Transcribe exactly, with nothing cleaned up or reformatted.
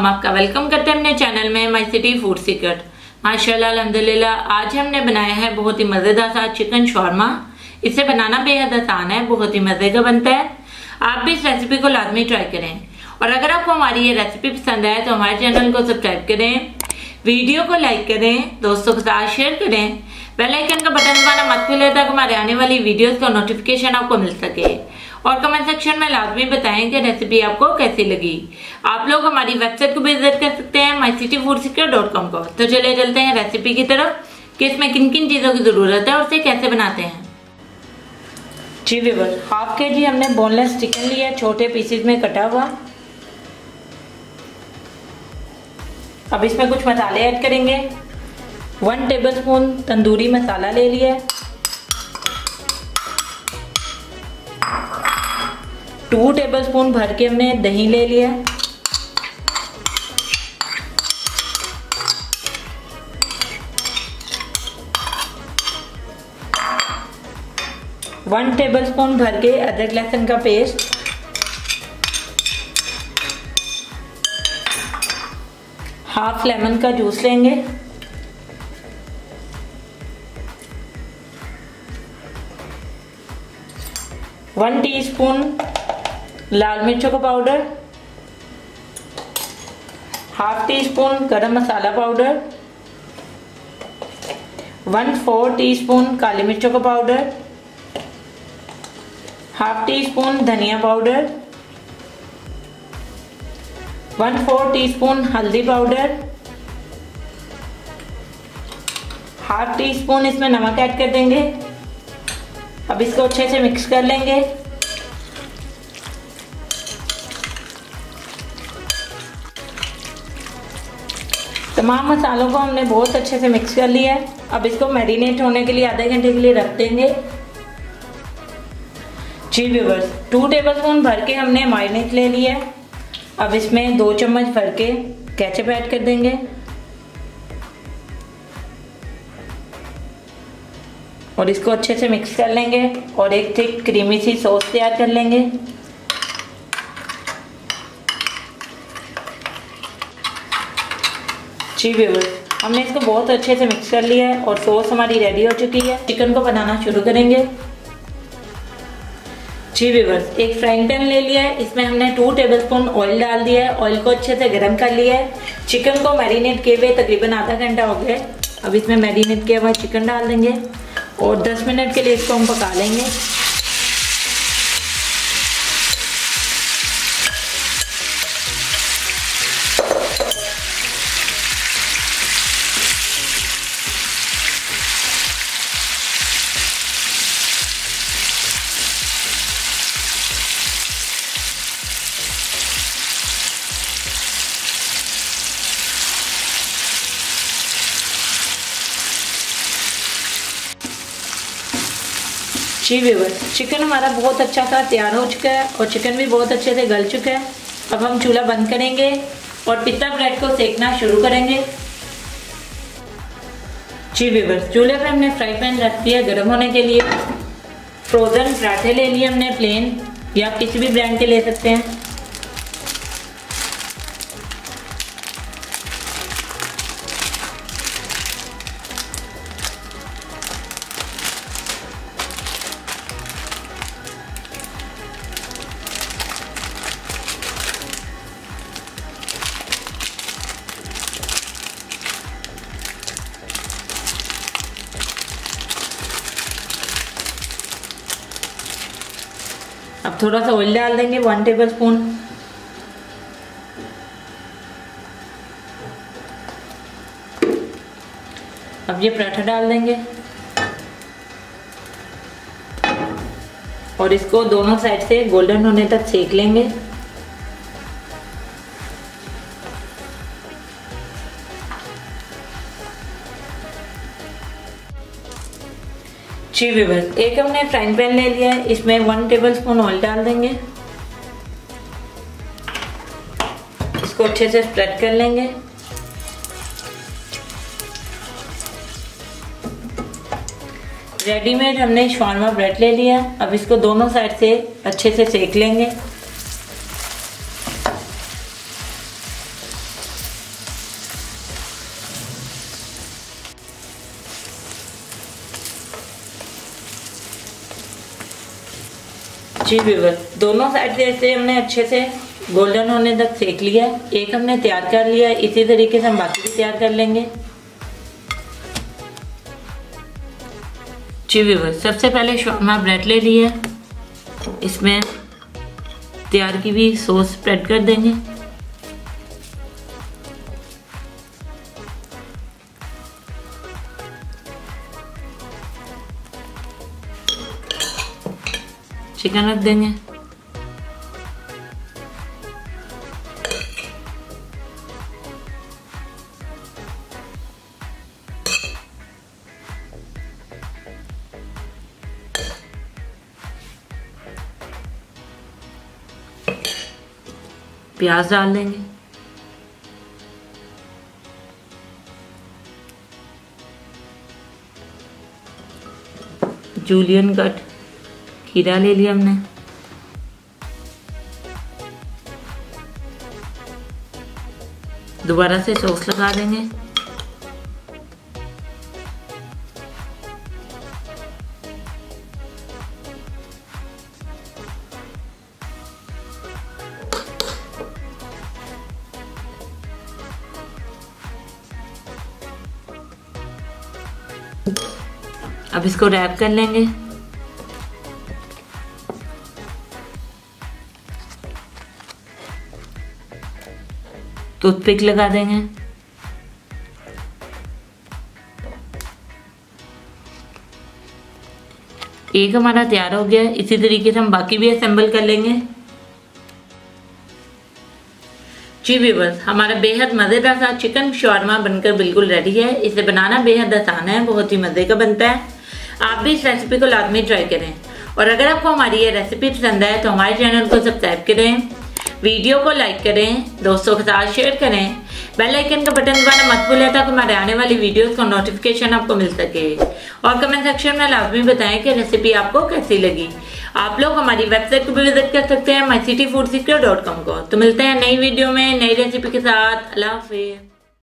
हम आपका वेलकम करते हैं अपने चैनल में माय सिटी फूड सीक्रेट। माशाल्लाह अल्हम्दुलिल्लाह, आज हमने बनाया है बहुत ही मजेदार सा चिकन शॉर्मा। इसे बनाना बेहद आसान है, बहुत ही मजे का बनता है। आप भी इस रेसिपी को लाजमी ट्राई करें और अगर आपको हमारी ये रेसिपी पसंद आए तो हमारे चैनल को सब्सक्राइब करें, वीडियो को लाइक करें, दोस्तों के साथ शेयर करें, बेल आइकन का बटन दबाना मत भूलें ताकि हमारे आने वाली वीडियोस का नोटिफिकेशन आपको मिल सके। और कमेंट सेक्शन में लाजमी बताएं कि रेसिपी आपको कैसी लगी। आप लोग हमारी वेबसाइट को भी विजिट कर सकते हैं my city food secret dot com को। तो चले चलते हैं रेसिपी की तरफ कि इसमें किन किन चीजों की जरूरत है और उसे कैसे बनाते हैं। जी व्यूअर्स, हाफ के जी हमने बोनलेस चिकन लिया, छोटे पीसेस में कटा हुआ। अब इसमें कुछ मसाले ऐड करेंगे। वन टेबलस्पून तंदूरी मसाला ले लिया, टू टेबलस्पून भर के हमने दही ले लिया, वन टेबलस्पून भर के अदरक लहसुन का पेस्ट, हाफ लेमन का जूस लेंगे, वन टीस्पून लाल मिर्चों का powder, half teaspoon garam masala powder, one fourth teaspoon काली मिर्चों का पाउडर, हाफ टी स्पून धनिया powder, one fourth teaspoon हल्दी पाउडर, हाफ टी स्पून इसमें नमक ऐड कर देंगे। अब इसको अच्छे से मिक्स कर लेंगे। तमाम मसालों को हमने बहुत अच्छे से मिक्स कर लिया है। अब इसको मैरिनेट होने के लिए आधे घंटे के लिए रख देंगे। जी व्यूअर्स, टू टेबलस्पून भर के हमने मारिनेट ले लिया है। अब इसमें दो चम्मच भर के केचप ऐड कर देंगे और इसको अच्छे से मिक्स कर लेंगे और एक थिक क्रीमी सी सॉस तैयार कर लेंगे। जी व्यूअर्स, हमने इसको बहुत अच्छे से मिक्स कर लिया है और सॉस हमारी रेडी हो चुकी है। चिकन को बनाना शुरू करेंगे। जी व्यूअर्स, एक फ्राइंग पैन ले लिया है, इसमें हमने टू टेबलस्पून ऑयल डाल दिया है। ऑयल को अच्छे से गर्म कर लिया है। चिकन को मैरिनेट किए हुए तकरीबन आधा घंटा हो गया। अब इसमें मैरिनेट किया हुआ चिकन डाल देंगे और दस मिनट के लिए इसको हम पका लेंगे। जी व्यूअर्स, चिकन हमारा बहुत अच्छा सा तैयार हो चुका है और चिकन भी बहुत अच्छे से गल चुका है। अब हम चूल्हा बंद करेंगे और पिस्ता ब्रेड को सेकना शुरू करेंगे। जी व्यूअर्स, चूल्हे पे हमने फ्राई पैन रख दिया गर्म होने के लिए। फ्रोजन पराठे ले लिए हमने प्लेन, या आप किसी भी ब्रांड के ले सकते हैं। अब थोड़ा सा ऑयल डाल देंगे, वन टेबल स्पून। अब ये पराठा डाल देंगे और इसको दोनों साइड से गोल्डन होने तक सेक लेंगे। जी व्यूअर्स, एक हमने फ्राइंग पैन ले लिया है, इसमें वन टेबलस्पून ऑयल डाल देंगे। इसको अच्छे से स्प्रेड कर लेंगे। रेडीमेड हमने शॉर्मा ब्रेड ले लिया। अब इसको दोनों साइड से अच्छे से सेक लेंगे। जी व्यूअर्स, दोनों साइड से ऐसे हमने अच्छे से गोल्डन होने तक सेक लिया। एक हमने तैयार कर लिया, इसी तरीके से हम बाकी भी तैयार कर लेंगे। जी व्यूअर्स, सबसे पहले शॉर्मा ब्रेड ले लिया, इसमें तैयार की हुई सॉस स्प्रेड कर देंगे। चिकन रख देंगे। प्याज डाल देंगे। जूलियन कट खीरा ले लिया हमने। दोबारा से सॉस लगा देंगे। अब इसको रैप कर लेंगे। टूथपिक लगा देंगे। एक हमारा तैयार हो गया, इसी तरीके से हम बाकी भी असेंबल कर लेंगे। जी व्यूअर्स, हमारा बेहद मज़ेदार सा चिकन शॉर्मा बनकर बिल्कुल रेडी है। इसे बनाना बेहद आसान है, बहुत ही मज़े का बनता है। आप भी इस रेसिपी को लाजमी ट्राई करें। और अगर आपको हमारी ये रेसिपी पसंद है तो हमारे चैनल को सब्सक्राइब करें, वीडियो को लाइक करें, दोस्तों के साथ शेयर करें, बेल आइकन का बटन दबाना मत भूलें ताकि हमारे आने वाली वीडियोस का नोटिफिकेशन आपको मिल सके। और कमेंट सेक्शन में लाजमी बताएं कि रेसिपी आपको कैसी लगी। आप लोग हमारी वेबसाइट को भी विजिट कर सकते हैं my city food secret dot com को। तो मिलते हैं नई वीडियो में नई रेसिपी के साथ। अल्लाह हाफिज़।